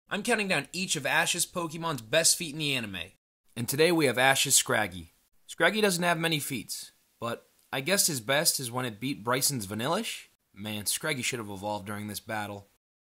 I'm counting down each of Ash's Pokemon's best feat in the anime. And today we have Ash's Scraggy. Scraggy doesn't have many feats, but I guess his best is when it beat Bryson's Vanillish. Man, Scraggy should have evolved during this battle.